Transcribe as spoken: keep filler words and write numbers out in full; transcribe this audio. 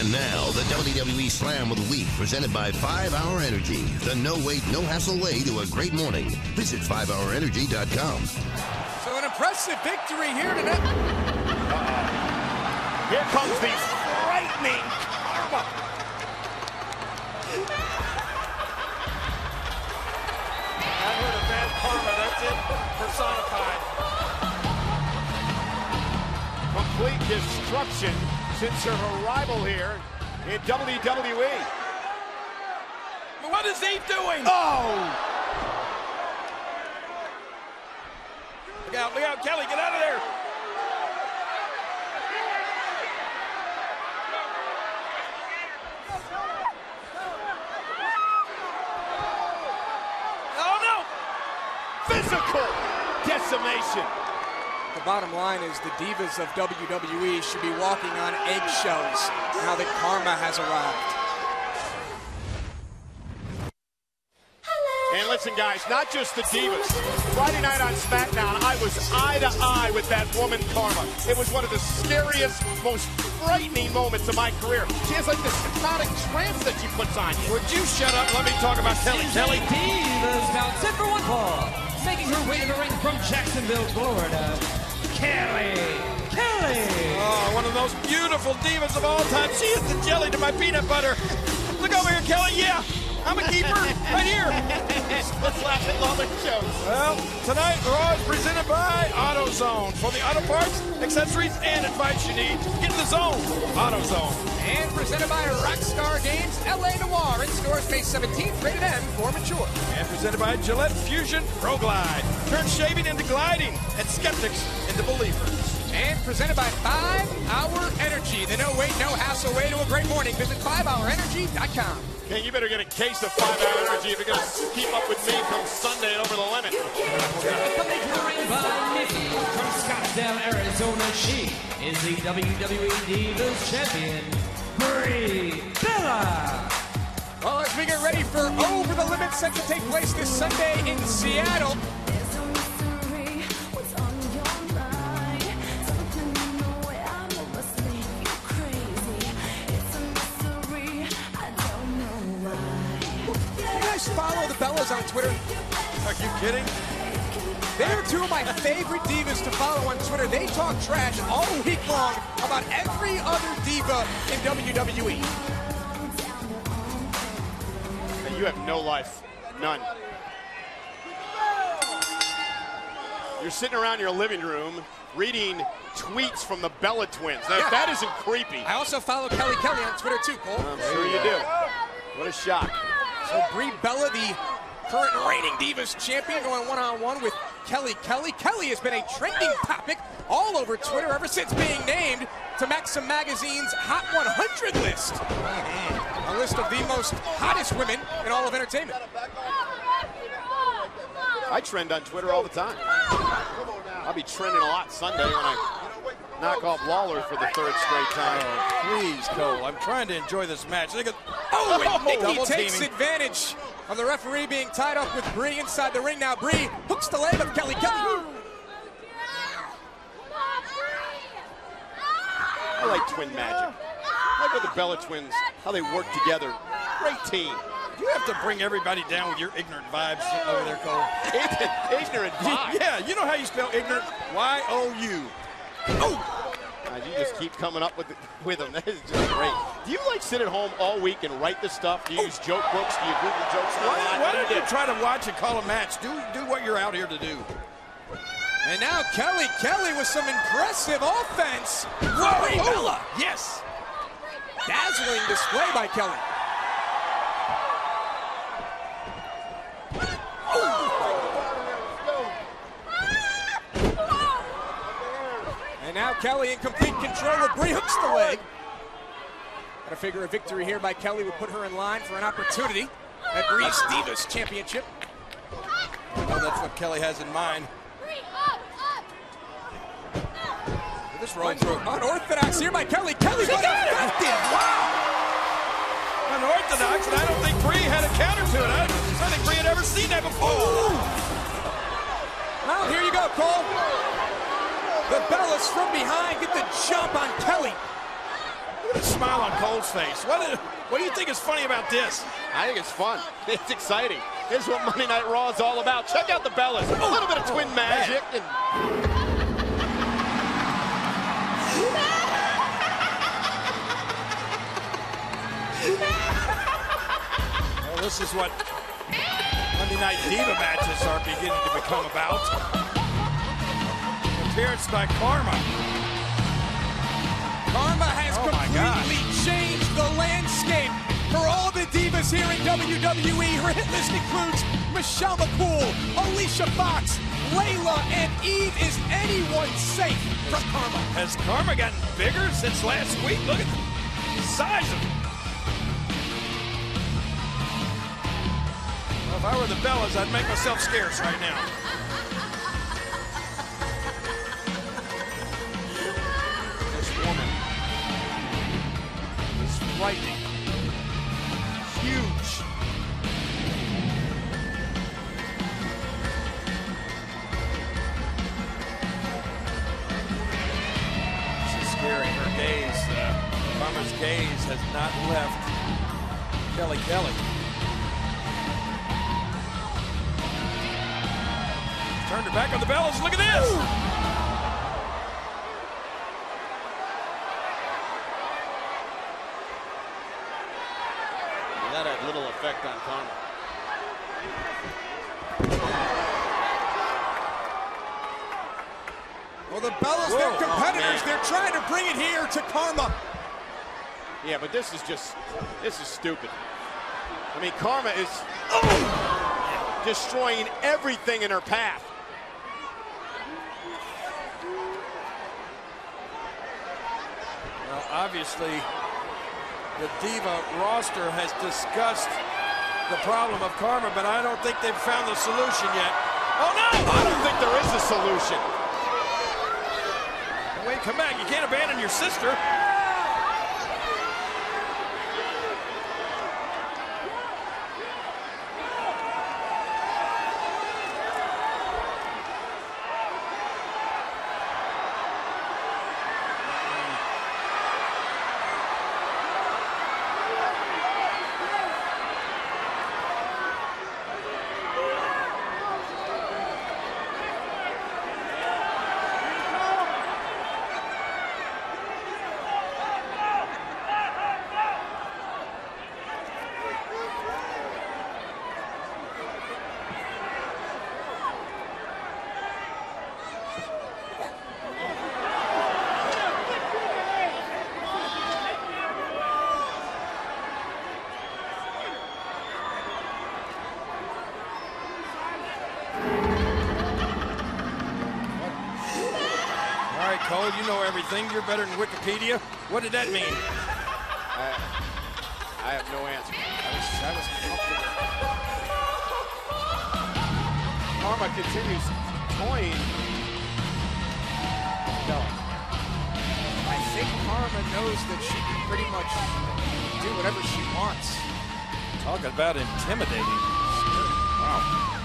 And now, the W W E Slam of the Week, presented by five hour Energy, the no-wait, no-hassle way to a great morning. Visit five hour energy dot com. So an impressive victory here tonight. Uh-oh. Here comes the frightening Karma. I heard of bad Karma, that's it, personified. Complete destruction since her arrival here in W W E. What is he doing? Oh! Look out, look out, Kelly, get out of there. Oh, no! Physical decimation. The bottom line is the divas of W W E should be walking on eggshells now that Karma has arrived. And listen, guys, not just the divas. Friday night on SmackDown, I was eye to eye with that woman, Karma. It was one of the scariest, most frightening moments of my career. She has like this hypnotic trance that she puts on you. Would you shut up? Let me talk about Kelly. Kelly. Divas now set for one fall. Making her way to the ring from Jacksonville, Florida, Kelly Kelly. Oh, one of the most beautiful divas of all time. She is the jelly to my peanut butter. Look over here, Kelly. Yeah, I'm a keeper right here. Let's laugh at Lawler shows. Well, tonight Raw is presented by AutoZone. For the auto parts, accessories, and advice you need, get in the zone. AutoZone. And presented by Rockstar Games, L A Noire. In stores May seventeenth, rated M for mature. And presented by Gillette Fusion Pro Glide. Turn shaving into gliding and skeptics into believers. And presented by five hour Energy, the no wait, no hassle way to a great morning. Visit five hour energy dot com. King, you better get a case of five hour Energy if you're going to keep up with me come Sunday over the limit. Coming to the ring by Nikki from Scottsdale, Arizona. She is the W W E Divas Champion, Brie Bella. Well, as we get ready for Over the Limit, set to take place this Sunday in Seattle. Follow the Bellas on Twitter. Are you kidding? They are two of my favorite divas to follow on Twitter. They talk trash all week long about every other diva in W W E. Hey, you have no life. None. You're sitting around your living room reading tweets from the Bella twins. Now, Yeah. that isn't creepy. I also follow Kelly Kelly on Twitter too, Cole. I'm sure you do. What a shock. So Brie Bella, the current reigning Divas champion, going one-on-one with Kelly Kelly. Kelly has been a trending topic all over Twitter ever since being named to Maxim Magazine's Hot one hundred list. A list of the most hottest women in all of entertainment. I trend on Twitter all the time. I'll be trending a lot Sunday when I knock off Lawler for the third straight time. Oh, please, Cole. I'm trying to enjoy this match. Look at, Oh, and Nikki double takes teaming. advantage of the referee being tied up with Brie inside the ring. Now Brie hooks the leg of Kelly Kelly. I like twin magic. I like how the Bella twins, how they work together. Great team. You have to bring everybody down with your ignorant vibes over there, Cole. Ignorant vibe. Yeah, you know how you spell ignorant? Y O U. Oh! God, you just keep coming up with, with them. That is just great. Do you like sit at home all week and write this stuff? Do you use joke books? Do you Google jokes? Why, online? why What do don't you you do? try to watch and call a match? Do do what you're out here to do. And now Kelly Kelly with some impressive offense. Whoa, Brie Bella. Yes. Dazzling display by Kelly. And now Kelly in complete control of Brie, hooks the leg. Gotta figure a victory here by Kelly would put her in line for an opportunity at Brie's Divas Championship. Well, that's what Kelly has in mind. This rolling through. Unorthodox here by Kelly. Kelly, She but got it. effective. Wow. Unorthodox, and I don't think Brie had a counter to it. I don't think Brie had ever seen that before. Well, here you go, Cole. The Bellas from behind get the jump on Kelly. Look at the smile on Cole's face. What, is, what do you think is funny about this? I think it's fun. It's exciting. This is what Monday Night Raw is all about. Check out the Bellas. A little bit of twin magic. And well, this is what Monday Night Diva matches are beginning to become about. Appearance by Karma. Karma has Oh my completely changed the landscape for all the divas here in W W E. Her hit list includes Michelle McCool, Alicia Fox, Layla, and Eve. Is anyone safe from Karma? Has Karma gotten bigger since last week? Look at the size of it. Well, if I were the Bellas, I'd make myself scarce right now. this woman is frightening. Huge. This is scary. Her gaze, uh, Karma's gaze has not left Kelly Kelly. Turned her back on the Bellas. Look at this. That had little effect on Karma. Well, the Bellas, Whoa. they're competitors. Oh, man. They're trying to bring it here to Karma. Yeah, but this is just, this is stupid. I mean, Karma is destroying everything in her path. Well, obviously, the Diva roster has discussed the problem of Karma, but I don't think they've found the solution yet. Oh, no! I don't think there is a solution. Wait, come back. You can't abandon your sister. All right, Cole, you know everything. You're better than Wikipedia. What did that mean? I, I have no answer. That was, that was comfortable. Karma continues toying. Kelly. I think Karma knows that she can pretty much do whatever she wants. Talking about intimidating. Wow.